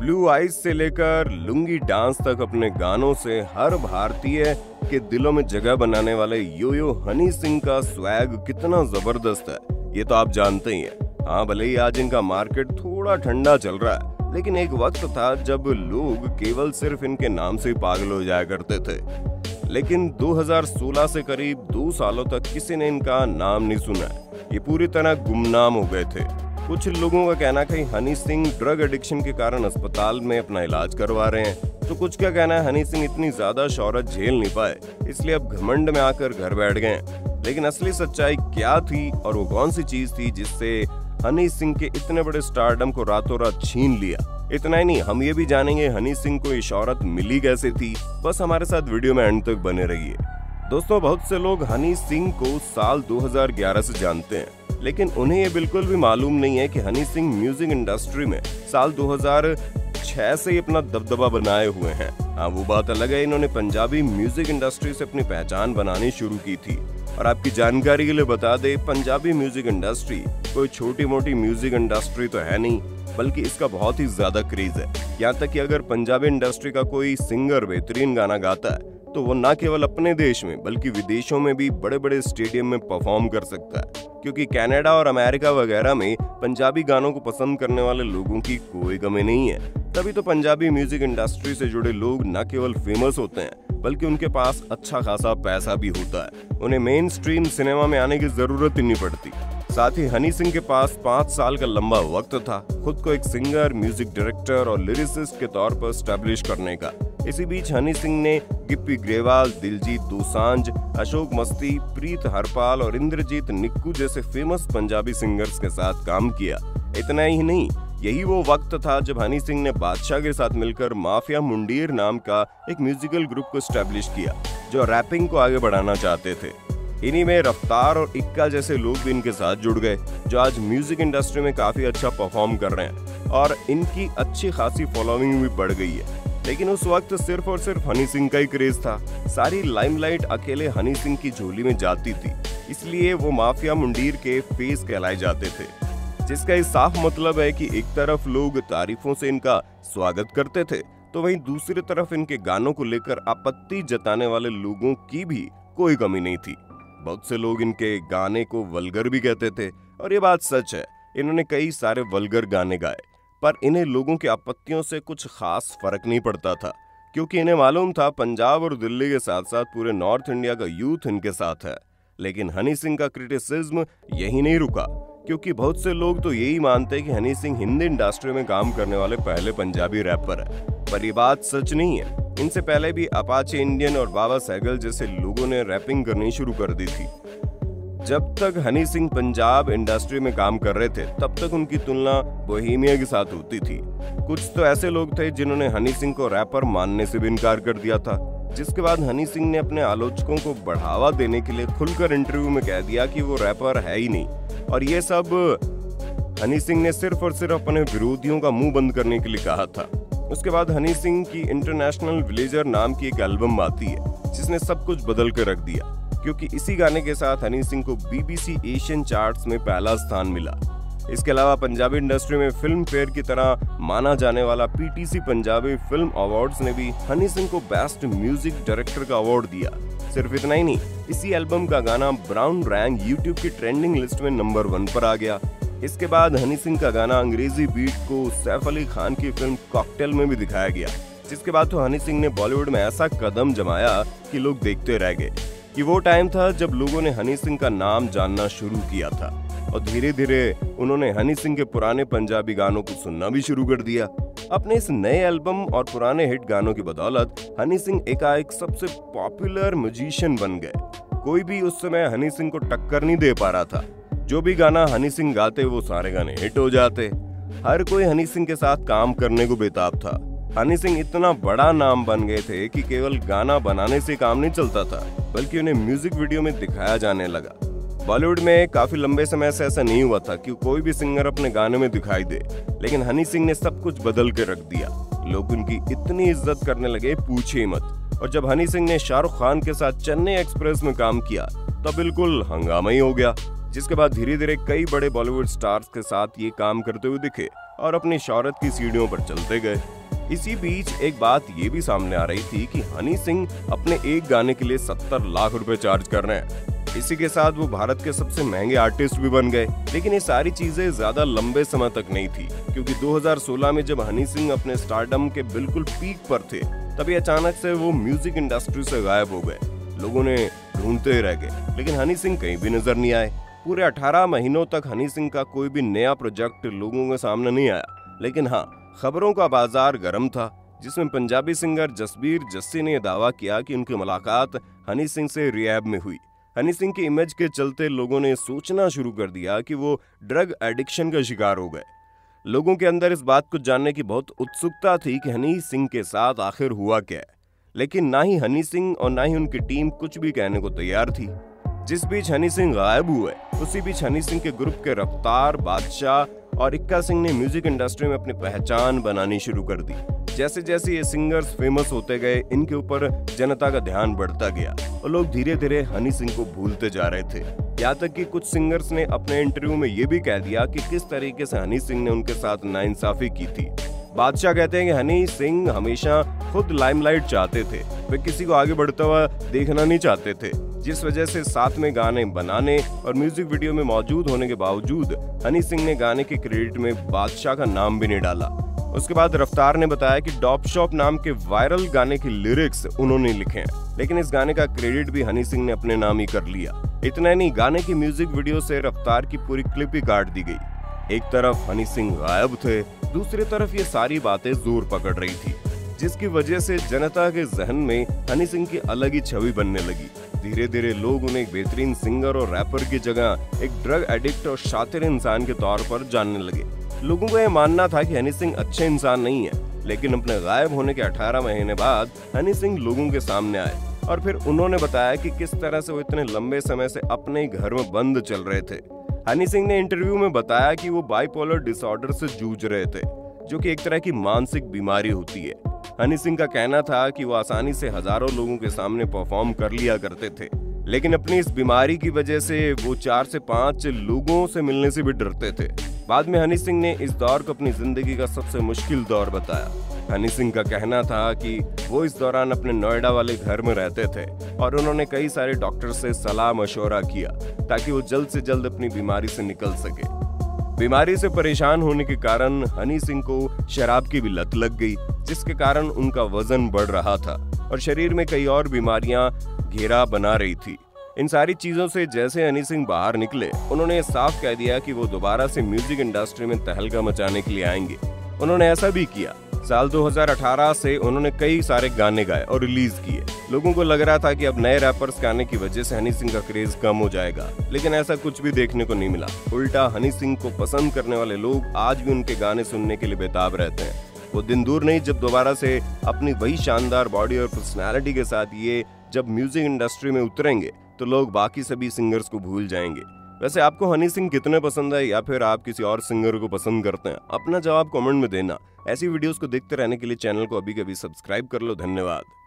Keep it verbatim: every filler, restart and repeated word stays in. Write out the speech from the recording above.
Blue eyes से लेकर lungi dance तक अपने गानों से हर भारतीय के दिलों में जगह बनाने वाले यो यो हनी सिंह का स्वैग कितना जबरदस्त है ये तो आप जानते ही हैं। हाँ, भले ही आज इनका मार्केट थोड़ा ठंडा चल रहा है, लेकिन एक वक्त था जब लोग केवल सिर्फ इनके नाम से ही पागल हो जाया करते थे। लेकिन दो हज़ार सोलह से करीब दो सालों तक किसी ने इनका नाम नहीं सुना। ये पूरी तरह गुमनाम हो गए थे। कुछ लोगों का कहना है कि हनी सिंह ड्रग एडिक्शन के कारण अस्पताल में अपना इलाज करवा रहे हैं, तो कुछ का कहना है हनी सिंह इतनी ज्यादा शोहरत झेल नहीं पाए, इसलिए अब घमंड में आकर घर बैठ गए। लेकिन असली सच्चाई क्या थी और वो कौन सी चीज थी जिससे हनी सिंह के इतने बड़े स्टारडम को रातों रात छीन लिया? इतना ही नहीं, हम ये भी जानेंगे हनी सिंह को ये शोहरत मिली कैसे थी। बस हमारे साथ वीडियो में एंड तक बने रहिए। दोस्तों, बहुत से लोग हनी सिंह को साल दो हज़ार ग्यारह से जानते हैं, लेकिन उन्हें ये बिल्कुल भी मालूम नहीं है कि हनी सिंह म्यूजिक इंडस्ट्री में साल दो हज़ार छह से ही अपना दबदबा बनाए हुए हैं। हाँ, वो बात अलग है, इन्होंने पंजाबी म्यूजिक इंडस्ट्री से अपनी पहचान बनानी शुरू की थी। और आपकी जानकारी के लिए बता दे, पंजाबी म्यूजिक इंडस्ट्री कोई छोटी मोटी म्यूजिक इंडस्ट्री तो है नहीं, बल्कि इसका बहुत ही ज्यादा क्रेज है। यहाँ तक कि अगर पंजाबी इंडस्ट्री का कोई सिंगर बेहतरीन गाना गाता है तो वो न केवल अपने देश में बल्कि विदेशों में भी बड़े बड़े स्टेडियम में परफॉर्म कर सकता है, क्योंकि कनाडा और अमेरिका वगैरह में पंजाबी गानों को पसंद करने वाले लोगों की कोई कमी नहीं है। तभी तो पंजाबी म्यूजिक इंडस्ट्री से जुड़े लोग न केवल फेमस होते हैं बल्कि उनके पास अच्छा खासा पैसा भी होता है। उन्हें मेन स्ट्रीम सिनेमा में आने की जरूरत ही नहीं पड़ती। साथ ही हनी सिंह के पास पाँच साल का लंबा वक्त था खुद को एक सिंगर, म्यूजिक डायरेक्टर और लिरिसिस्ट के तौर पर स्टैब्लिश करने का। इसी बीच हनी सिंह ने गिप्पी ग्रेवाल, दिलजीत दोसांझ, अशोक मस्ती, प्रीत हरपाल और इंद्रजीत निक्कू जैसे फेमस पंजाबी सिंगर्स के साथ काम किया। इतना ही नहीं, यही वो वक्त था जब हनी सिंह ने बादशाह के साथ मिलकर माफिया मुंडीर नाम का एक म्यूजिकल ग्रुप को स्टैब्लिश किया जो रैपिंग को आगे बढ़ाना चाहते थे। इन्हीं में रफ्तार और इक्का जैसे लोग भी इनके साथ जुड़ गए जो आज म्यूजिक इंडस्ट्री में काफी अच्छा परफॉर्म कर रहे हैं और इनकी अच्छी खासी फॉलोइंग भी बढ़ गई है। लेकिन उस वक्त सिर्फ और सिर्फ हनी सिंह का ही क्रेज था। सारी लाइमलाइट अकेले हनी सिंह की झोली में जाती थी, इसलिए वो माफिया मुंडीर के फेस कहलाए जाते थे, जिसका इस साफ मतलब है कि एक तरफ लोग तारीफों से इनका स्वागत करते थे तो वहीं दूसरी तरफ इनके गानों को लेकर आपत्ति जताने वाले लोगों की भी कोई कमी नहीं थी। बहुत से लोग इनके गाने को वल्गर भी कहते थे और ये बात सच है, इन्होंने कई सारे वल्गर गाने गाए, पर इन्हें लोगों की आपत्तियों से कुछ खास फर्क नहीं पड़ता था, क्योंकि इन्हें मालूम था पंजाब और दिल्ली के साथ साथ पूरे नॉर्थ इंडिया का यूथ इनके साथ है। लेकिन हनी सिंह का क्रिटिसिज्म यही नहीं रुका, क्योंकि बहुत से लोग तो यही मानते हैं कि हनी सिंह हिंदी इंडस्ट्री में काम करने वाले पहले पंजाबी रैपर है, पर ये बात सच नहीं है। इनसे पहले भी अपाचे इंडियन और बाबा सहगल जैसे लोगों ने रैपिंग करनी शुरू कर दी थी। जब तक हनी सिंह पंजाब इंडस्ट्री में काम कर रहे थे तब तक उनकी तुलना बोहेमिया के साथ होती थी। कुछ तो ऐसे लोग थे जिन्होंने हनी सिंह को रैपर मानने से भी इनकार कर दिया था, जिसके बाद हनी सिंह ने अपने आलोचकों को बढ़ावा देने के लिए खुलकर इंटरव्यू में कह दिया कि वो रैपर है ही नहीं। और ये सब हनी सिंह ने सिर्फ और सिर्फ अपने विरोधियों का मुंह बंद करने के लिए कहा था। उसके बाद हनी सिंह की इंटरनेशनल विलेजर नाम की एक एल्बम आती है जिसने सब कुछ बदल कर रख दिया, क्योंकि इसी गाने के साथ हनी सिंह को बीबीसी एशियन चार्ट्स में पहला स्थान मिला। इसके अलावा पंजाबी इंडस्ट्री में फिल्म फेयर की तरह माना जाने वाला पीटीसी पंजाबी फिल्म अवार्ड्स ने भी हनी सिंह को बेस्ट म्यूजिक डायरेक्टर का अवार्ड दिया। सिर्फ इतना ही नहीं, इसी एल्बम का गाना ब्राउन रैंक यूट्यूब की ट्रेंडिंग लिस्ट में नंबर वन पर आ गया। इसके बाद हनी सिंह का गाना अंग्रेजी बीट को सैफ अली खान की फिल्म कॉकटेल में भी दिखाया गया, जिसके बाद तो हनी सिंह ने बॉलीवुड में ऐसा कदम जमाया कि लोग देखते रह गए। ये वो टाइम था जब लोगों ने हनी सिंह का नाम जानना शुरू किया था और धीरे धीरे उन्होंने हनी सिंह के पुराने पंजाबी गानों को सुनना भी शुरू कर दिया। अपने इस नए एल्बम और पुराने हिट गानों की बदौलत हनी सिंह एकाएक सबसे पॉपुलर म्यूजिशियन बन गए। कोई भी उस समय हनी सिंह को टक्कर नहीं दे पा रहा था। जो भी गाना हनी सिंह गाते वो सारे गाने हिट हो जाते। हर कोई हनी सिंह के साथ काम करने को बेताब था। हनी सिंह इतना बड़ा नाम बन गए थे कि केवल गाना बनाने से काम नहीं चलता था, बल्कि उन्हें म्यूजिक वीडियो में दिखाया जाने लगा। बॉलीवुड में काफी लंबे समय से ऐसा नहीं हुआ था कि कोई भी सिंगर अपने गाने में दिखाई दे, लेकिन हनी सिंह ने सब कुछ बदल के रख दिया। लोग उनकी इतनी इज्जत करने लगे, पूछिए मत। और जब हनी सिंह ने शाहरुख खान के साथ चेन्नई एक्सप्रेस में काम किया तब बिल्कुल हंगामा ही हो गया, जिसके बाद धीरे धीरे कई बड़े बॉलीवुड स्टार्स के साथ ये काम करते हुए दिखे और अपनी शोहरत की सीढ़ियों पर चलते गए। इसी बीच एक बात ये भी सामने आ रही थी कि हनी सिंह अपने एक गाने के लिए सत्तर लाख रुपए चार्ज कर रहे हैं। इसी के साथ वो भारत के सबसे महंगे आर्टिस्ट भी बन गए। लेकिन ये सारी चीजें ज्यादा लंबे समय तक नहीं थी, क्योंकि दो हज़ार सोलह में जब हनी सिंह अपने स्टारडम के बिल्कुल पीक पर थे, तभी अचानक से वो म्यूजिक इंडस्ट्री से गायब हो गए। लोगों ने ढूंढते रह गए, लेकिन हनी सिंह कहीं भी नजर नहीं आए। पूरे अठारह महीनों तक हनी सिंह का कोई भी नया प्रोजेक्ट लोगों के सामने नहीं आया। लेकिन हाँ, खबरों का बाजार गर्म था, जिसमें पंजाबी सिंगर जसबीर जस्सी ने दावा किया कि उनकी मुलाकात हनी सिंह से रिहैब में हुई। हनी सिंह की इमेज के चलते लोगों ने सोचना शुरू कर दिया कि वो ड्रग एडिक्शन का शिकार हो गए। लोगों के अंदर इस बात को जानने की बहुत उत्सुकता थी कि हनी सिंह के साथ आखिर हुआ क्या है। लेकिन ना ही हनी सिंह और ना ही उनकी टीम कुछ भी कहने को तैयार थी। जिस बीच हनी सिंह गायब हुए, उसी बीच हनी सिंह के ग्रुप के रफ्तार, बादशाह और इक्का सिंह ने म्यूजिक इंडस्ट्री में अपनी पहचान बनानी शुरू कर दी। जैसे जैसे ये सिंगर्स फेमस होते गए, इनके ऊपर जनता का ध्यान बढ़ता गया और लोग धीरे धीरे हनी सिंह को भूलते जा रहे थे। यहाँ तक कि कुछ सिंगर्स ने अपने इंटरव्यू में ये भी कह दिया कि किस तरीके से हनी सिंह ने उनके साथ नाइंसाफी की थी। बादशाह कहते हैं कि हनी सिंह हमेशा खुद लाइमलाइट चाहते थे, वे किसी को आगे बढ़ता हुआ देखना नहीं चाहते थे, जिस वजह से साथ में गाने बनाने और म्यूजिक वीडियो में मौजूद होने के बावजूद हनी सिंह ने गाने के क्रेडिट में बादशाह का नाम भी नहीं डाला। उसके बाद रफ्तार ने बताया कि डॉप शॉप नाम के वायरल गाने के लिरिक्स उन्होंने लिखे हैं, लेकिन इस गाने का क्रेडिट भी हनी सिंह ने अपने नाम ही कर लिया। इतना नहीं, गाने की म्यूजिक वीडियो से रफ्तार की पूरी क्लिप ही काट दी गई। एक तरफ हनी सिंह गायब थे, दूसरी तरफ ये सारी बातें जोर पकड़ रही थी, जिसकी वजह से जनता के जहन में हनी सिंह की अलग ही छवि बनने लगी। धीरे धीरे लोग उन्हें एक बेहतरीन सिंगर और रैपर की जगह एक ड्रग एडिक्ट और शातिर इंसान के तौर पर जानने लगे। लोगों का यह मानना था कि हनी सिंह अच्छे इंसान नहीं है, लेकिन अपने गायब होने के अठारह महीने बाद हनी सिंह लोगों के सामने आए और फिर उन्होंने बताया कि किस तरह से वो इतने लंबे समय से अपने घर में बंद चल रहे थे। हनी सिंह ने इंटरव्यू में बताया कि वो बाइपोलर डिसऑर्डर से जूझ रहे थे, जो कि एक तरह की मानसिक बीमारी होती है। हनी सिंह का कहना था कि वो आसानी से हजारों लोगों के सामने परफॉर्म कर लिया करते थे, लेकिन अपनी इस बीमारी की वजह से वो चार से पांच लोगों से मिलने से भी डरते थे। बाद में हनी सिंह ने इस दौर को अपनी जिंदगी का सबसे मुश्किल दौर बताया। हनी सिंह का कहना था कि वो इस दौरान अपने नोएडा वाले घर में रहते थे और उन्होंने कई सारे डॉक्टर से सलाह मशवरा किया ताकि वो जल्द से जल्द अपनी बीमारी से निकल सके। बीमारी से परेशान होने के कारण हनी सिंह को शराब की भी लत लग गई, जिसके कारण उनका वजन बढ़ रहा था और शरीर में कई और बीमारियां घेरा बना रही थी। इन सारी चीजों से जैसे हनी सिंह बाहर निकले, उन्होंने साफ कह दिया कि वो दोबारा से म्यूजिक इंडस्ट्री में तहलका मचाने के लिए आएंगे। उन्होंने ऐसा भी किया। साल दो हज़ार अठारह से उन्होंने कई सारे गाने गाए और रिलीज किए। लोगों को लग रहा था कि अब नए रैपर्स के आने की वजह से हनी सिंह का क्रेज कम हो जाएगा, लेकिन ऐसा कुछ भी देखने को नहीं मिला। उल्टा हनी सिंह को पसंद करने वाले लोग आज भी उनके गाने सुनने के लिए बेताब रहते हैं। वो दिन दूर नहीं जब दोबारा से अपनी वही शानदार बॉडी और पर्सनैलिटी के साथ ये जब म्यूजिक इंडस्ट्री में उतरेंगे तो लोग बाकी सभी सिंगर्स को भूल जाएंगे। वैसे आपको हनी सिंह कितने पसंद है, या फिर आप किसी और सिंगर को पसंद करते हैं? अपना जवाब कमेंट में देना। ऐसी वीडियोस को देखते रहने के लिए चैनल को अभी कभी सब्सक्राइब कर लो। धन्यवाद।